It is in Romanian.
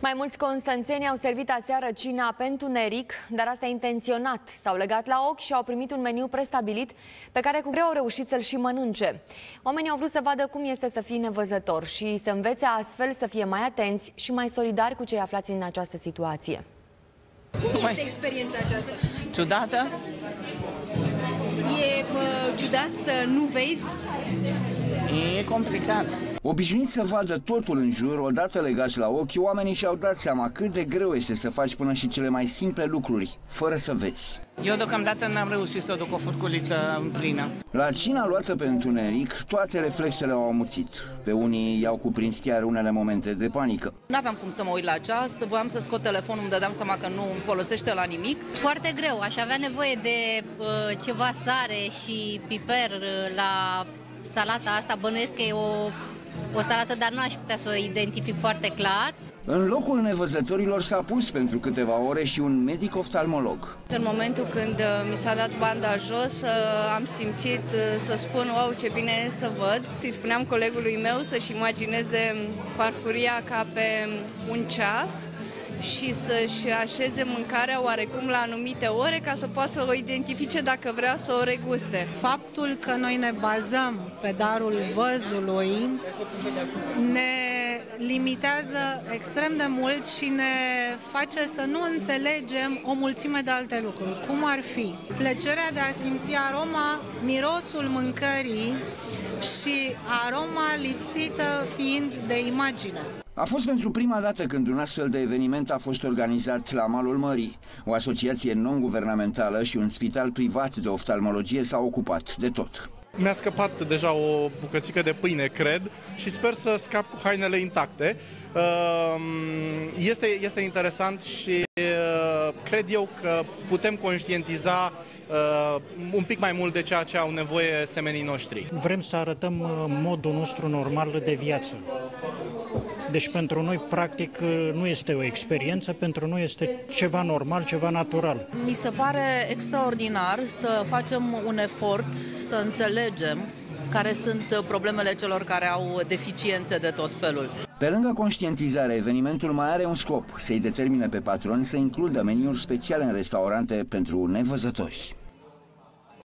Mai mulți constanțeni au servit aseară cina pe întuneric, dar asta intenționat. S-au legat la ochi și au primit un meniu prestabilit pe care cu greu au reușit să-l și mănânce. Oamenii au vrut să vadă cum este să fii nevăzător și să învețe astfel să fie mai atenți și mai solidari cu cei aflați în această situație. Cum este experiența aceasta? Ciudată? E ciudat să nu vezi? E complicat. Obișnuiți să vadă totul în jur, odată legați la ochi, oamenii și-au dat seama cât de greu este să faci până și cele mai simple lucruri, fără să vezi. Eu deocamdată n-am reușit să duc o furculiță în plină. La cina luată pe întuneric, toate reflexele au amuțit. Pe unii i-au cuprins chiar unele momente de panică. N-aveam cum să mă uit la ceas, voiam să scot telefonul, îmi dădeam seama că nu îmi folosește la nimic. Foarte greu, aș avea nevoie de ceva sare și piper la salata asta. Bănuiesc că e o salată, dar nu aș putea să o identific foarte clar. În locul nevăzătorilor s-a pus pentru câteva ore și un medic oftalmolog. În momentul când mi s-a dat banda jos, am simțit să spun, wow, ce bine e să văd. Îi spuneam colegului meu să-și imagineze farfuria ca pe un ceas și să-și așeze mâncarea oarecum la anumite ore ca să poată să o identifice dacă vrea să o reguste. Faptul că noi ne bazăm pe darul văzului ne limitează extrem de mult și ne face să nu înțelegem o mulțime de alte lucruri, cum ar fi plăcerea de a simți aroma, mirosul mâncării și aroma lipsită fiind de imagine. A fost pentru prima dată când un astfel de eveniment a fost organizat la malul mării. O asociație non-guvernamentală și un spital privat de oftalmologie s-au ocupat de tot. Mi-a scăpat deja o bucățică de pâine, cred, și sper să scap cu hainele intacte. Este interesant și cred eu că putem conștientiza un pic mai mult de ceea ce au nevoie semenii noștri. Vrem să arătăm modul nostru normal de viață. Deci pentru noi, practic, nu este o experiență, pentru noi este ceva normal, ceva natural. Mi se pare extraordinar să facem un efort să înțelegem care sunt problemele celor care au deficiențe de tot felul. Pe lângă conștientizare, evenimentul mai are un scop: să-i determine pe patroni să includă meniuri speciale în restaurante pentru nevăzători.